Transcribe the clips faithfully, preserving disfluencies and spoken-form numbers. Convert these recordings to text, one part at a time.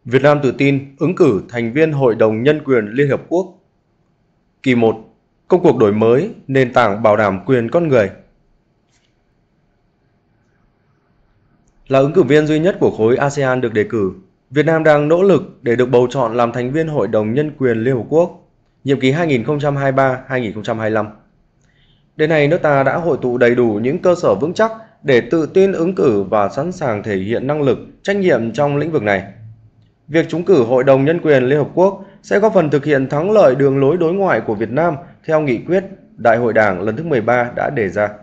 Việt Nam tự tin ứng cử thành viên Hội đồng Nhân quyền Liên Hợp Quốc. Kỳ một. Công cuộc đổi mới, nền tảng bảo đảm quyền con người. Là ứng cử viên duy nhất của khối a sê an được đề cử, Việt Nam đang nỗ lực để được bầu chọn làm thành viên Hội đồng Nhân quyền Liên Hợp Quốc, nhiệm kỳ hai nghìn không trăm hai mươi ba đến hai nghìn không trăm hai mươi lăm. Đến nay, nước ta đã hội tụ đầy đủ những cơ sở vững chắc để tự tin ứng cử và sẵn sàng thể hiện năng lực, trách nhiệm trong lĩnh vực này. Việc trúng cử Hội đồng Nhân quyền Liên Hợp Quốc sẽ góp phần thực hiện thắng lợi đường lối đối ngoại của Việt Nam theo nghị quyết Đại hội Đảng lần thứ mười ba đã đề ra.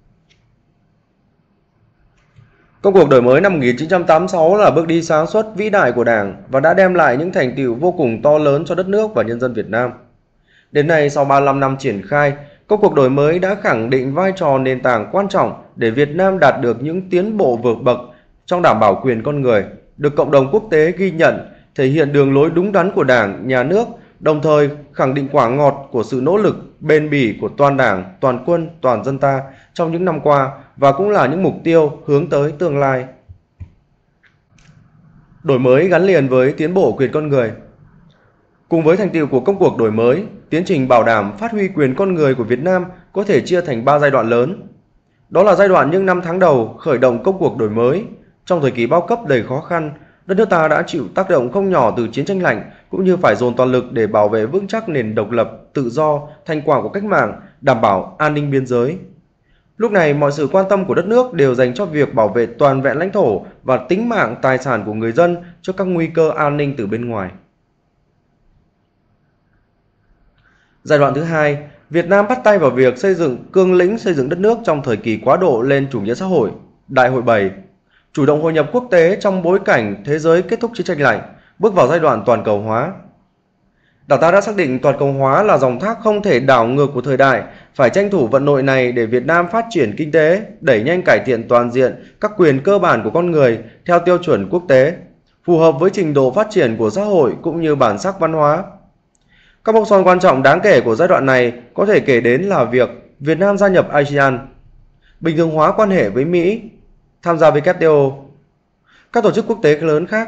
Công cuộc đổi mới năm một nghìn chín trăm tám mươi sáu là bước đi sáng suốt vĩ đại của Đảng và đã đem lại những thành tựu vô cùng to lớn cho đất nước và nhân dân Việt Nam. Đến nay, sau ba mươi lăm năm triển khai, công cuộc đổi mới đã khẳng định vai trò nền tảng quan trọng để Việt Nam đạt được những tiến bộ vượt bậc trong đảm bảo quyền con người, được cộng đồng quốc tế ghi nhận, thể hiện đường lối đúng đắn của Đảng, Nhà nước, đồng thời khẳng định quả ngọt của sự nỗ lực bền bỉ của toàn Đảng, toàn quân, toàn dân ta trong những năm qua và cũng là những mục tiêu hướng tới tương lai. Đổi mới gắn liền với tiến bộ quyền con người. Cùng với thành tựu của công cuộc đổi mới, tiến trình bảo đảm phát huy quyền con người của Việt Nam có thể chia thành ba giai đoạn lớn. Đó là giai đoạn những năm tháng đầu khởi động công cuộc đổi mới. Trong thời kỳ bao cấp đầy khó khăn, đất nước ta đã chịu tác động không nhỏ từ chiến tranh lạnh cũng như phải dồn toàn lực để bảo vệ vững chắc nền độc lập, tự do, thành quả của cách mạng, đảm bảo an ninh biên giới. Lúc này, mọi sự quan tâm của đất nước đều dành cho việc bảo vệ toàn vẹn lãnh thổ và tính mạng tài sản của người dân trước các nguy cơ an ninh từ bên ngoài. Giai đoạn thứ hai, Việt Nam bắt tay vào việc xây dựng cương lĩnh xây dựng đất nước trong thời kỳ quá độ lên chủ nghĩa xã hội, Đại hội bảy, chủ động hội nhập quốc tế trong bối cảnh thế giới kết thúc chiến tranh lạnh, bước vào giai đoạn toàn cầu hóa. Đảng ta đã xác định toàn cầu hóa là dòng thác không thể đảo ngược của thời đại, phải tranh thủ vận hội này để Việt Nam phát triển kinh tế, đẩy nhanh cải thiện toàn diện các quyền cơ bản của con người theo tiêu chuẩn quốc tế, phù hợp với trình độ phát triển của xã hội cũng như bản sắc văn hóa. Các mốc son quan trọng đáng kể của giai đoạn này có thể kể đến là việc Việt Nam gia nhập a sê an, bình thường hóa quan hệ với Mỹ, tham gia vê kép tê o, các tổ chức quốc tế lớn khác.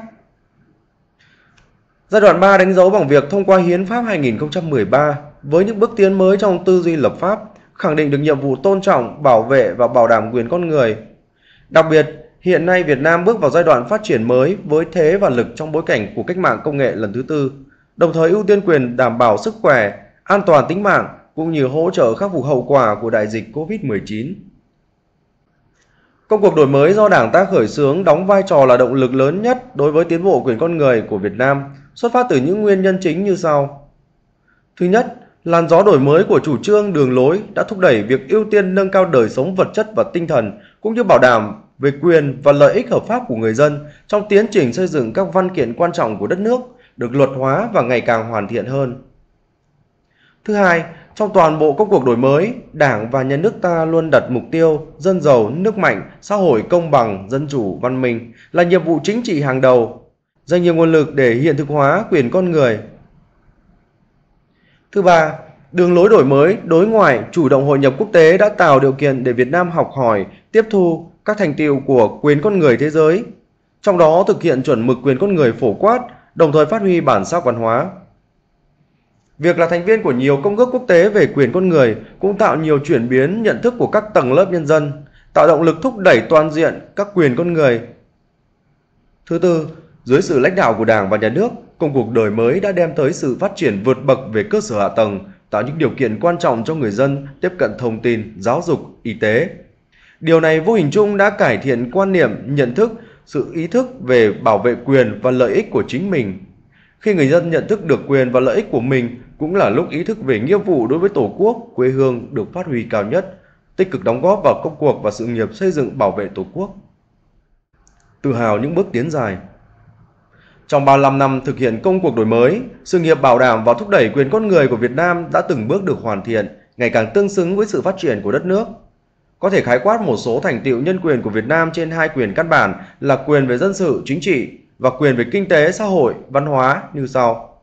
Giai đoạn ba đánh dấu bằng việc thông qua Hiến pháp hai nghìn không trăm mười ba với những bước tiến mới trong tư duy lập pháp, khẳng định được nhiệm vụ tôn trọng, bảo vệ và bảo đảm quyền con người. Đặc biệt, hiện nay Việt Nam bước vào giai đoạn phát triển mới với thế và lực trong bối cảnh của cách mạng công nghệ lần thứ tư, đồng thời ưu tiên quyền đảm bảo sức khỏe, an toàn tính mạng cũng như hỗ trợ khắc phục hậu quả của đại dịch Covid mười chín. Công cuộc đổi mới do Đảng ta khởi xướng đóng vai trò là động lực lớn nhất đối với tiến bộ quyền con người của Việt Nam, xuất phát từ những nguyên nhân chính như sau. Thứ nhất, làn gió đổi mới của chủ trương đường lối đã thúc đẩy việc ưu tiên nâng cao đời sống vật chất và tinh thần cũng như bảo đảm về quyền và lợi ích hợp pháp của người dân trong tiến trình xây dựng các văn kiện quan trọng của đất nước được luật hóa và ngày càng hoàn thiện hơn. Thứ hai, trong toàn bộ công cuộc đổi mới, Đảng và Nhà nước ta luôn đặt mục tiêu dân giàu, nước mạnh, xã hội công bằng, dân chủ, văn minh là nhiệm vụ chính trị hàng đầu, dành nhiều nguồn lực để hiện thực hóa quyền con người. Thứ ba, đường lối đổi mới, đối ngoại, chủ động hội nhập quốc tế đã tạo điều kiện để Việt Nam học hỏi, tiếp thu các thành tựu của quyền con người thế giới, trong đó thực hiện chuẩn mực quyền con người phổ quát, đồng thời phát huy bản sắc văn hóa. Việc là thành viên của nhiều công ước quốc tế về quyền con người cũng tạo nhiều chuyển biến nhận thức của các tầng lớp nhân dân, tạo động lực thúc đẩy toàn diện các quyền con người. Thứ tư, dưới sự lãnh đạo của Đảng và Nhà nước, công cuộc đổi mới đã đem tới sự phát triển vượt bậc về cơ sở hạ tầng, tạo những điều kiện quan trọng cho người dân tiếp cận thông tin, giáo dục, y tế. Điều này vô hình chung đã cải thiện quan niệm, nhận thức, sự ý thức về bảo vệ quyền và lợi ích của chính mình. Khi người dân nhận thức được quyền và lợi ích của mình cũng là lúc ý thức về nghĩa vụ đối với Tổ quốc, quê hương được phát huy cao nhất, tích cực đóng góp vào công cuộc và sự nghiệp xây dựng bảo vệ Tổ quốc. Tự hào những bước tiến dài. Trong ba mươi lăm năm thực hiện công cuộc đổi mới, sự nghiệp bảo đảm và thúc đẩy quyền con người của Việt Nam đã từng bước được hoàn thiện, ngày càng tương xứng với sự phát triển của đất nước. Có thể khái quát một số thành tựu nhân quyền của Việt Nam trên hai quyền căn bản là quyền về dân sự, chính trị và quyền về kinh tế, xã hội, văn hóa như sau.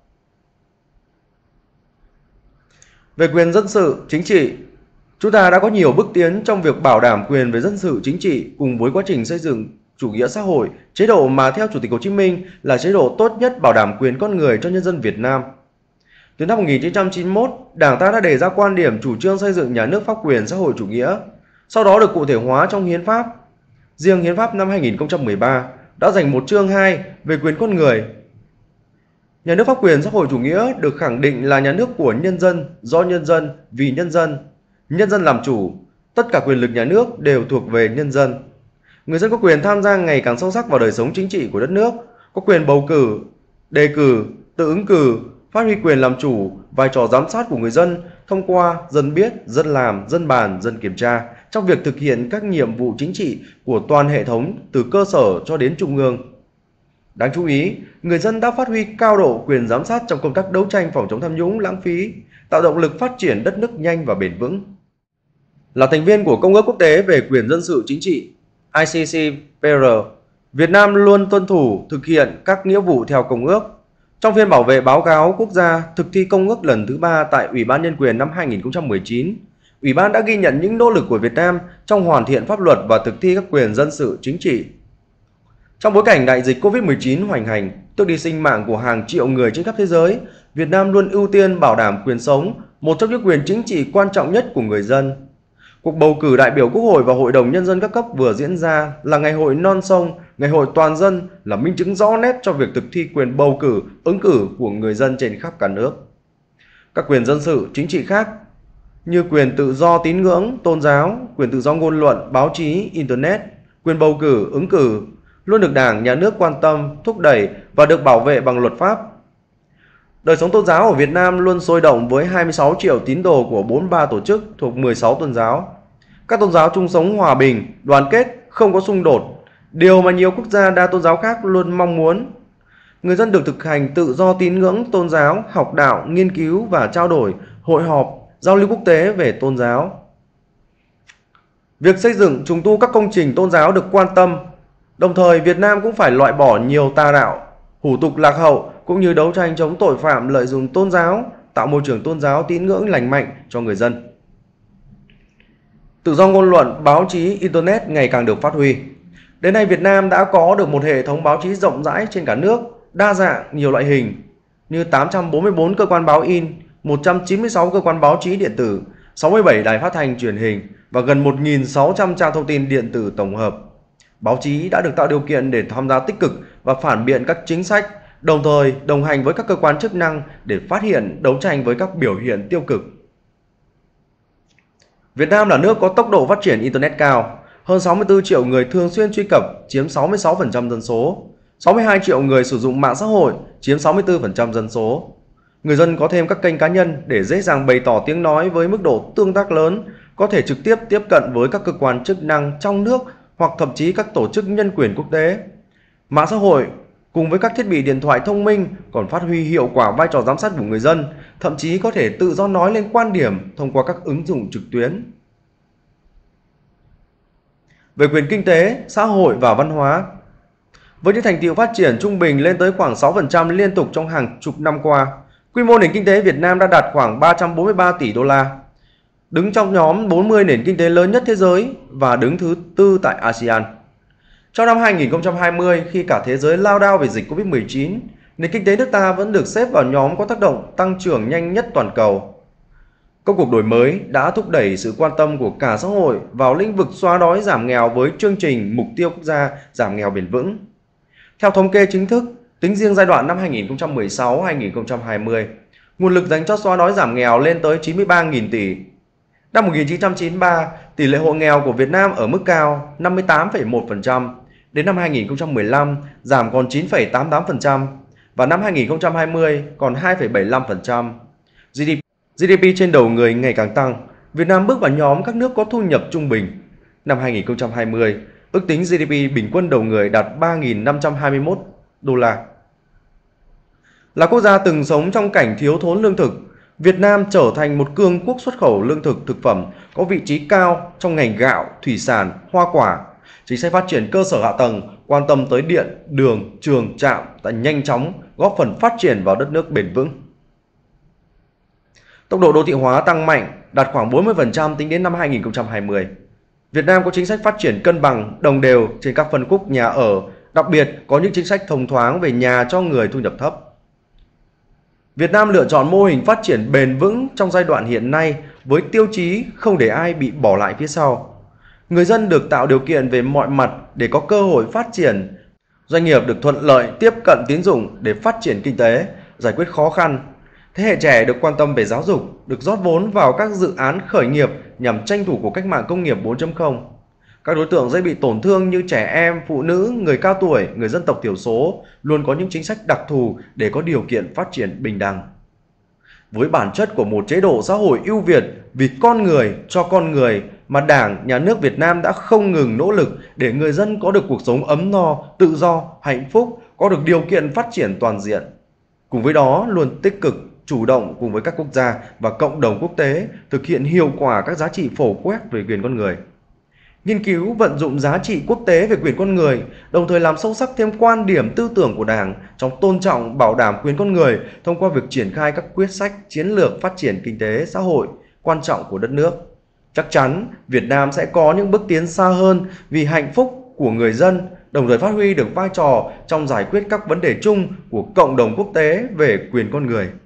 Về quyền dân sự, chính trị, chúng ta đã có nhiều bước tiến trong việc bảo đảm quyền về dân sự, chính trị cùng với quá trình xây dựng chủ nghĩa xã hội, chế độ mà theo Chủ tịch Hồ Chí Minh là chế độ tốt nhất bảo đảm quyền con người cho nhân dân Việt Nam. Từ năm một nghìn chín trăm chín mươi mốt, Đảng ta đã đề ra quan điểm chủ trương xây dựng nhà nước pháp quyền xã hội chủ nghĩa, sau đó được cụ thể hóa trong Hiến pháp. Riêng Hiến pháp năm hai nghìn không trăm mười ba đã dành một chương hai về quyền con người. Nhà nước pháp quyền xã hội chủ nghĩa được khẳng định là nhà nước của nhân dân, do nhân dân, vì nhân dân, nhân dân làm chủ, tất cả quyền lực nhà nước đều thuộc về nhân dân. Người dân có quyền tham gia ngày càng sâu sắc vào đời sống chính trị của đất nước, có quyền bầu cử, đề cử, tự ứng cử, phát huy quyền làm chủ, vai trò giám sát của người dân thông qua dân biết, dân làm, dân bàn, dân kiểm tra trong việc thực hiện các nhiệm vụ chính trị của toàn hệ thống từ cơ sở cho đến trung ương. Đáng chú ý, người dân đã phát huy cao độ quyền giám sát trong công tác đấu tranh phòng chống tham nhũng, lãng phí, tạo động lực phát triển đất nước nhanh và bền vững. Là thành viên của Công ước Quốc tế về quyền dân sự chính trị I C C P R, Việt Nam luôn tuân thủ thực hiện các nghĩa vụ theo Công ước. Trong phiên bảo vệ báo cáo quốc gia thực thi Công ước lần thứ ba tại Ủy ban Nhân quyền năm hai nghìn không trăm mười chín, Ủy ban đã ghi nhận những nỗ lực của Việt Nam trong hoàn thiện pháp luật và thực thi các quyền dân sự chính trị. Trong bối cảnh đại dịch Covid mười chín hoành hành, tước đi sinh mạng của hàng triệu người trên khắp thế giới, Việt Nam luôn ưu tiên bảo đảm quyền sống, một trong những quyền chính trị quan trọng nhất của người dân. Cuộc bầu cử đại biểu Quốc hội và Hội đồng Nhân dân các cấp vừa diễn ra là ngày hội non sông, ngày hội toàn dân, là minh chứng rõ nét cho việc thực thi quyền bầu cử, ứng cử của người dân trên khắp cả nước. Các quyền dân sự, chính trị khác như quyền tự do tín ngưỡng, tôn giáo, quyền tự do ngôn luận, báo chí, Internet, quyền bầu cử, ứng cử luôn được Đảng, Nhà nước quan tâm, thúc đẩy và được bảo vệ bằng luật pháp. Đời sống tôn giáo ở Việt Nam luôn sôi động với hai mươi sáu triệu tín đồ của bốn mươi ba tổ chức thuộc mười sáu tôn giáo. Các tôn giáo chung sống hòa bình, đoàn kết, không có xung đột, điều mà nhiều quốc gia đa tôn giáo khác luôn mong muốn. Người dân được thực hành tự do tín ngưỡng tôn giáo, học đạo, nghiên cứu và trao đổi, hội họp, giao lưu quốc tế về tôn giáo. Việc xây dựng, trùng tu các công trình tôn giáo được quan tâm. Đồng thời, Việt Nam cũng phải loại bỏ nhiều tà đạo, hủ tục lạc hậu cũng như đấu tranh chống tội phạm lợi dụng tôn giáo, tạo môi trường tôn giáo tín ngưỡng lành mạnh cho người dân. Tự do ngôn luận, báo chí, Internet ngày càng được phát huy. Đến nay, Việt Nam đã có được một hệ thống báo chí rộng rãi trên cả nước, đa dạng, nhiều loại hình, như tám trăm bốn mươi tư cơ quan báo in, một trăm chín mươi sáu cơ quan báo chí điện tử, sáu mươi bảy đài phát thanh truyền hình và gần một nghìn sáu trăm trang thông tin điện tử tổng hợp. Báo chí đã được tạo điều kiện để tham gia tích cực và phản biện các chính sách, đồng thời đồng hành với các cơ quan chức năng để phát hiện, đấu tranh với các biểu hiện tiêu cực. Việt Nam là nước có tốc độ phát triển Internet cao, hơn sáu mươi tư triệu người thường xuyên truy cập, chiếm sáu mươi sáu phần trăm dân số, sáu mươi hai triệu người sử dụng mạng xã hội, chiếm sáu mươi tư phần trăm dân số. Người dân có thêm các kênh cá nhân để dễ dàng bày tỏ tiếng nói với mức độ tương tác lớn, có thể trực tiếp tiếp cận với các cơ quan chức năng trong nước hoặc thậm chí các tổ chức nhân quyền quốc tế. Mạng xã hội cùng với các thiết bị điện thoại thông minh còn phát huy hiệu quả vai trò giám sát của người dân, thậm chí có thể tự do nói lên quan điểm thông qua các ứng dụng trực tuyến. Về quyền kinh tế, xã hội và văn hóa, với những thành tựu phát triển trung bình lên tới khoảng sáu phần trăm liên tục trong hàng chục năm qua, quy mô nền kinh tế Việt Nam đã đạt khoảng ba trăm bốn mươi ba tỷ đô la, đứng trong nhóm bốn mươi nền kinh tế lớn nhất thế giới và đứng thứ tư tại a sê an. Trong năm hai nghìn không trăm hai mươi, khi cả thế giới lao đao về dịch Covid mười chín, nền kinh tế nước ta vẫn được xếp vào nhóm có tác động tăng trưởng nhanh nhất toàn cầu. Công cuộc đổi mới đã thúc đẩy sự quan tâm của cả xã hội vào lĩnh vực xóa đói giảm nghèo với chương trình Mục tiêu Quốc gia giảm nghèo bền vững. Theo thống kê chính thức, tính riêng giai đoạn năm hai nghìn không trăm mười sáu đến hai nghìn không trăm hai mươi, nguồn lực dành cho xóa đói giảm nghèo lên tới chín mươi ba nghìn tỷ. Năm một nghìn chín trăm chín mươi ba, tỷ lệ hộ nghèo của Việt Nam ở mức cao năm mươi tám phẩy một phần trăm, đến năm hai nghìn không trăm mười lăm giảm còn chín phẩy tám mươi tám phần trăm và năm hai nghìn không trăm hai mươi còn hai phẩy bảy mươi lăm phần trăm. giê đê pê trên đầu người ngày càng tăng, Việt Nam bước vào nhóm các nước có thu nhập trung bình. Năm hai nghìn không trăm hai mươi, ước tính giê đê pê bình quân đầu người đạt ba nghìn năm trăm hai mươi mốt đô la. Là quốc gia từng sống trong cảnh thiếu thốn lương thực, Việt Nam trở thành một cường quốc xuất khẩu lương thực thực phẩm có vị trí cao trong ngành gạo, thủy sản, hoa quả. Chính sách phát triển cơ sở hạ tầng, quan tâm tới điện, đường, trường, trạm đã nhanh chóng góp phần phát triển vào đất nước bền vững. Tốc độ đô thị hóa tăng mạnh, đạt khoảng bốn mươi phần trăm tính đến năm hai nghìn không trăm hai mươi. Việt Nam có chính sách phát triển cân bằng, đồng đều trên các phân khúc nhà ở, đặc biệt có những chính sách thông thoáng về nhà cho người thu nhập thấp. Việt Nam lựa chọn mô hình phát triển bền vững trong giai đoạn hiện nay với tiêu chí không để ai bị bỏ lại phía sau. Người dân được tạo điều kiện về mọi mặt để có cơ hội phát triển. Doanh nghiệp được thuận lợi tiếp cận tín dụng để phát triển kinh tế, giải quyết khó khăn. Thế hệ trẻ được quan tâm về giáo dục, được rót vốn vào các dự án khởi nghiệp nhằm tranh thủ của cách mạng công nghiệp bốn chấm không. Các đối tượng dễ bị tổn thương như trẻ em, phụ nữ, người cao tuổi, người dân tộc thiểu số luôn có những chính sách đặc thù để có điều kiện phát triển bình đẳng. Với bản chất của một chế độ xã hội ưu việt vì con người cho con người mà Đảng, Nhà nước Việt Nam đã không ngừng nỗ lực để người dân có được cuộc sống ấm no, tự do, hạnh phúc, có được điều kiện phát triển toàn diện. Cùng với đó luôn tích cực, chủ động cùng với các quốc gia và cộng đồng quốc tế thực hiện hiệu quả các giá trị phổ quát về quyền con người. Nghiên cứu vận dụng giá trị quốc tế về quyền con người, đồng thời làm sâu sắc thêm quan điểm tư tưởng của Đảng trong tôn trọng bảo đảm quyền con người thông qua việc triển khai các quyết sách chiến lược phát triển kinh tế xã hội quan trọng của đất nước. Chắc chắn Việt Nam sẽ có những bước tiến xa hơn vì hạnh phúc của người dân, đồng thời phát huy được vai trò trong giải quyết các vấn đề chung của cộng đồng quốc tế về quyền con người.